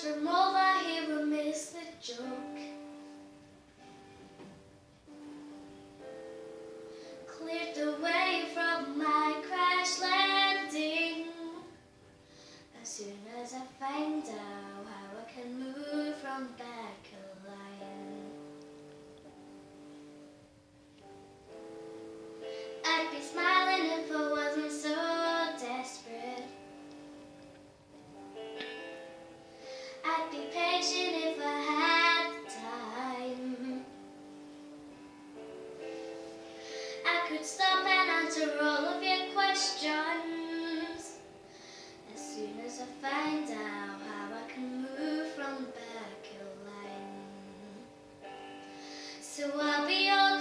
from over, he will miss the joke. Cleared the way from my crash landing. As soon as I find out how I can move from back line, I'd be smiling if I wasn't so desperate. I'd be patient if I had the time. I could stop and answer all of your questions as soon as I find out how I can move from back line. So I'll be your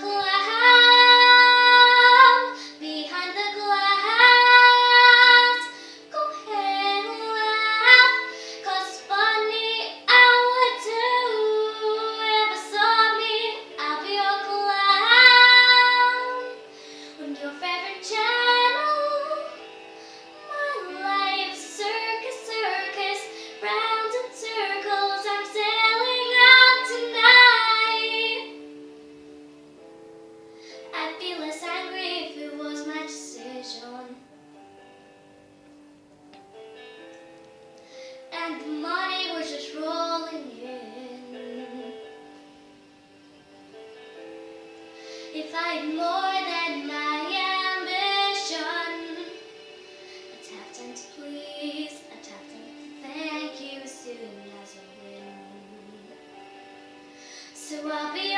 clown behind the glass. Go ahead and laugh, 'cause it's funny I would too. Ever saw me, I'll be your clown on your favorite channel. My life's a circus, circus, round in circles. I'm sailing out tonight. I'd be less angry if it was my decision, and the money was just rolling in. If I had more than my ambition, I'd have time to please, I'd have time to thank you as soon as I win. So I'll be